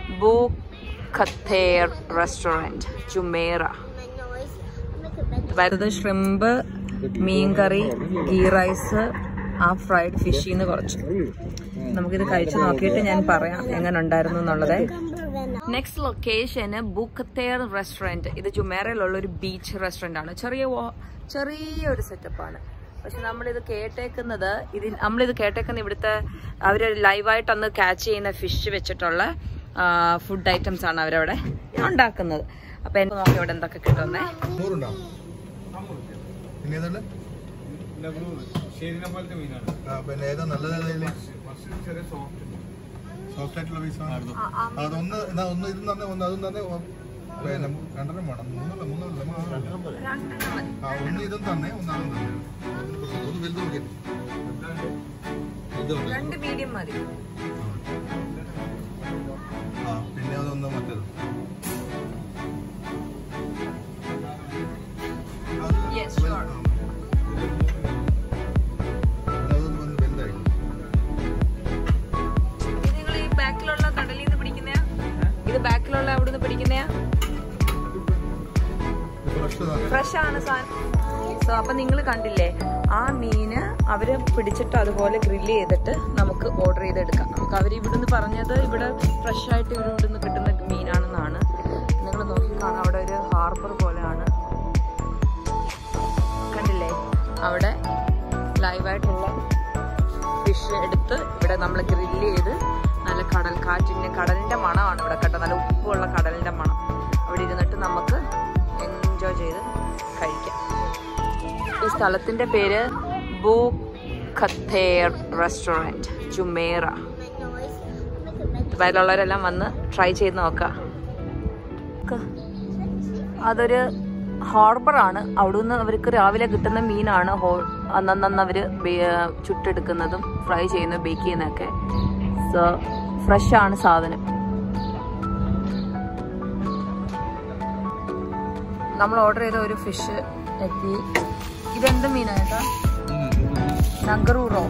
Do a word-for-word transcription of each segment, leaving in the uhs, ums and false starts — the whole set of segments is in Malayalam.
Q T A I R restaurant, Jumairah. The shrimp, mean curry, ghee rice, half fried fish in the gorge. നമുക്ക് കഴിച്ചു നോക്കിയിട്ട് ഞാൻ പറയാം എങ്ങനെ ഉണ്ടായിരുന്നു എന്നുള്ളത്. നെക്സ്റ്റ് ലൊക്കേഷൻ ബുക്കത്തേർ റെസ്റ്റോറൻറ്റ്. ഇത് ജുമേറയിലുള്ള ഒരു ബീച്ച് റെസ്റ്റോറൻ്റ് ആണ്. ചെറിയ ചെറിയൊരു സെറ്റപ്പാണ്. പക്ഷെ നമ്മളിത് കേട്ടേക്കുന്നത് ഇതിൽ നമ്മളിത് കേട്ടേക്കുന്ന ഇവിടുത്തെ അവർ ലൈവായിട്ട് അന്ന് ക്യാച്ച് ചെയ്യുന്ന ഫിഷ് വെച്ചിട്ടുള്ള ഫുഡ് ഐറ്റംസ് ആണ് അവരവിടെ ഉണ്ടാക്കുന്നത്. അപ്പൊ എനിക്ക് നോക്കി ഇവിടെ എന്തൊക്കെ കിട്ടുന്നേ. രണ്ട് മീഡിയം മതി. പിന്നെ അതൊന്ന് മറ്റേത് നിങ്ങൾ ഈ ബാക്കിലുള്ള കടലിൽ നിന്ന് പിടിക്കുന്ന ഇത് ബാക്കിലുള്ള അവിടുന്ന് പിടിക്കുന്നയാ ഫ്രഷ് ആണ് സാധനം. സോ അപ്പൊ നിങ്ങൾ കണ്ടില്ലേ ആ മീന് അവര് പിടിച്ചിട്ട് അതുപോലെ ഗ്രില്ല് ചെയ്തിട്ട് നമുക്ക് ഓർഡർ ചെയ്തെടുക്കാം. നമുക്ക് അവർ ഇവിടുന്ന് പറഞ്ഞത് ഇവിടെ ഫ്രഷ് ആയിട്ട് ഇവിടെ ഇവിടുന്ന് കിട്ടുന്ന മീനാണെന്നാണ്. നിങ്ങൾ നോക്കിക്കാണാം അവിടെ ഒരു ഹാർബർ പോലെയാണ്. കണ്ടില്ലേ അവിടെ ലൈവായിട്ടുള്ള ഫിഷ് എടുത്ത് ഇവിടെ നമ്മൾ ഗ്രില്ല് ചെയ്ത് നല്ല കടൽ കാറ്റിൻ്റെ കടലിൻ്റെ മണമാണ് ഇവിടെ കേട്ടോ. നല്ല ഉപ്പുള്ള കടലിൻ്റെ മണം. അവിടെ ഇരുന്നിട്ട് നമുക്ക് എൻജോയ് ചെയ്ത് കഴിക്കാം. ഈ സ്ഥലത്തിൻ്റെ പേര് Q T A I R restaurant, Jumeirah. ദുബായിലുള്ളവരെല്ലാം വന്ന് ട്രൈ ചെയ്ത് നോക്കാം. അതൊരു ഹാർബറാണ്. അവിടുന്ന് അവർക്ക് രാവിലെ കിട്ടുന്ന മീനാണ് ഹോ അന്നന്ന് അവർ ചുട്ടെടുക്കുന്നതും ഫ്രൈ ചെയ്യുന്നതും ബേക്ക് ചെയ്യുന്നതൊക്കെ. സോ ഫ്രഷ് ആണ് സാധനം. നമ്മൾ ഓർഡർ ചെയ്ത ഒരു ഫിഷ് എത്തി. ഇതെന്ത് മീനായിട്ടാ? നഗറൂറോ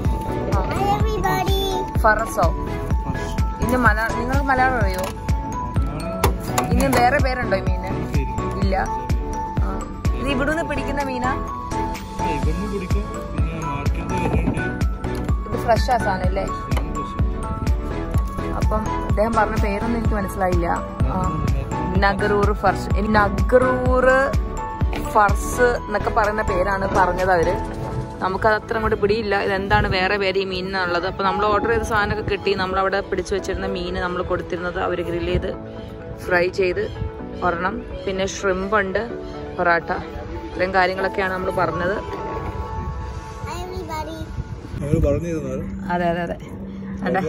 ഫറസോ? ഇന്ന് മലയാളം നിങ്ങൾക്ക് മലയാളം അറിയോ? ഇനി വേറെ പേരുണ്ടോ ഈ മീന്? ഇല്ല. ഇത് ഇവിടുന്ന് പിടിക്കുന്ന മീനാ? ഇത് ഫ്രഷ് ആ സാധനം അല്ലേ? അപ്പം അദ്ദേഹം പറഞ്ഞ പേരൊന്നും എനിക്ക് മനസ്സിലായില്ല. നഗറൂർ ഫർസ്. എനിക്ക് നഗറൂർ ഫർസ് എന്നൊക്കെ പറയുന്ന പേരാണ് പറഞ്ഞത് അവര്. നമുക്കത് അത്ര അങ്ങോട്ട് പിടിയില്ല ഇതെന്താണ് വേറെ പേര് ഈ മീനിനുള്ളത്. അപ്പോൾ നമ്മൾ ഓർഡർ ചെയ്ത സാധനമൊക്കെ കിട്ടി. നമ്മളവിടെ പിടിച്ചു വെച്ചിരുന്ന മീന് നമ്മൾ കൊടുത്തിരുന്നത് അവർ ഗ്രില്ല് ചെയ്ത് ഫ്രൈ ചെയ്ത് ഒരെണ്ണം. പിന്നെ ഷ്രിമ്പ് ഉണ്ട്, പൊറാട്ട, ഇത്രയും കാര്യങ്ങളൊക്കെയാണ് നമ്മൾ പറഞ്ഞത്. അതെ അതെ അതെ അതെ.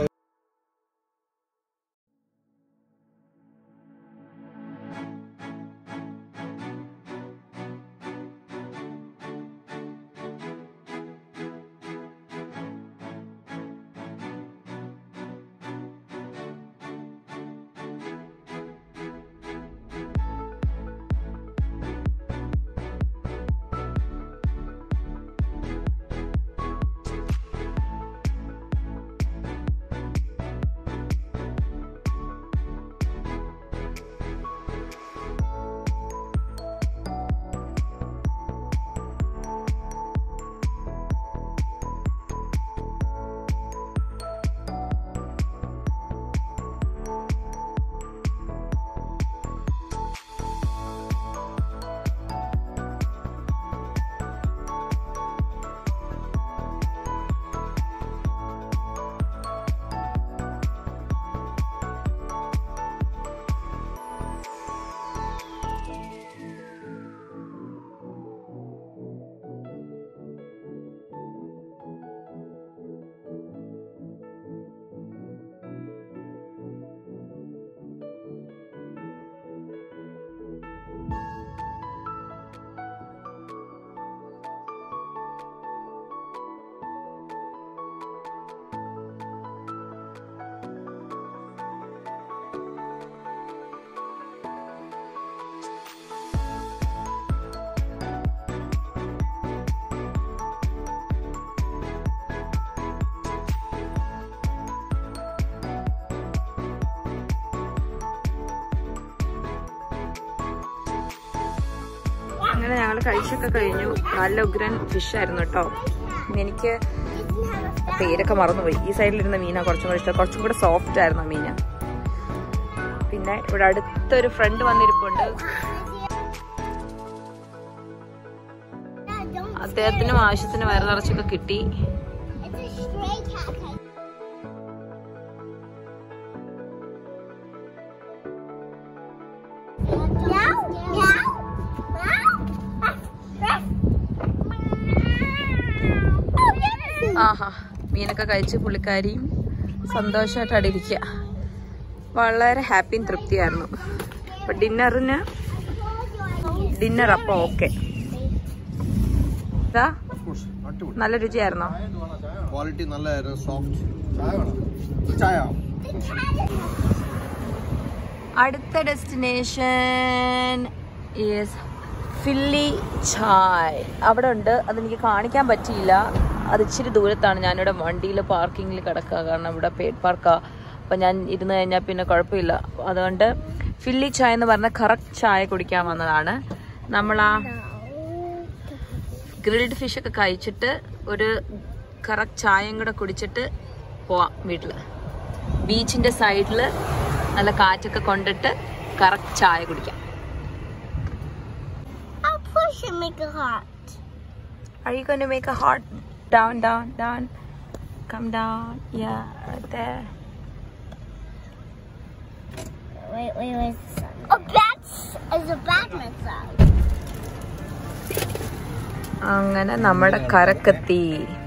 അങ്ങനെ ഞങ്ങൾ കഴിച്ചൊക്കെ കഴിഞ്ഞു. നല്ല ഉഗ്രൻ ഫിഷ് ആയിരുന്നു കേട്ടോ. എനിക്ക് പേരൊക്കെ മറന്നുപോയി. ഈ സൈഡിലിരുന്ന മീനാണ് കുറച്ചും കൂടെ ഇഷ്ടം. കുറച്ചും കൂടെ സോഫ്റ്റ് ആയിരുന്നു മീന. പിന്നെ ഇവിടെ അടുത്തൊരു ഫ്രണ്ട് വന്നിരിപ്പുണ്ട്. അദ്ദേഹത്തിനും ആവശ്യത്തിന് വയറ് നിറച്ചൊക്കെ കിട്ടി. ആഹാ, മീനൊക്കെ കഴിച്ച് പുള്ളിക്കാരിയും സന്തോഷമായിട്ട് അടിയിരിക്കുക. വളരെ ഹാപ്പിയും തൃപ്തിയായിരുന്നു. അപ്പൊ ഡിന്നറിന് ഡിന്നർ അപ്പൊ ഓക്കെ. നല്ല രുചിയായിരുന്നോ? ക്വാളിറ്റി നല്ലതായിരുന്നു. സോഫ്റ്റ് ചായ. അടുത്ത ഡെസ്റ്റിനേഷൻ ഈസ് ഫില്ലി ചായ്. അവിടെ ഉണ്ട്, അതെനിക്ക് കാണിക്കാൻ പറ്റിയില്ല. അത് ഇച്ചിരി ദൂരത്താണ്. ഞാനിവിടെ വണ്ടിയിൽ പാർക്കിങ്ങിൽ കിടക്കുക, കാരണം ഇവിടെ പെയ്ഡ് പാർക്കാണ്. അപ്പം ഞാൻ ഇരുന്ന് കഴിഞ്ഞാൽ പിന്നെ കുഴപ്പമില്ല. അതുകൊണ്ട് ഫില്ലി ചായ എന്ന് പറഞ്ഞ കറക്റ്റ് ചായ കുടിക്കാൻ വന്നതാണ്. നമ്മൾ ആ ഗ്രിൽഡ് ഫിഷൊക്കെ കഴിച്ചിട്ട് ഒരു കറക്റ്റ് ചായയും കൂടെ കുടിച്ചിട്ട് പോവാം വീട്ടിൽ. ബീച്ചിൻ്റെ സൈഡിൽ നല്ല കാറ്റൊക്കെ കൊണ്ടിട്ട് കറക്റ്റ് ചായ കുടിക്കാം. Are you going to make a heart? Down, down, down. Come down. Yeah, right there. Wait, wait, wait. Oh, that's is a bad massage. അങ്ങനെ നമ്മുടെ കരക്കെത്തി.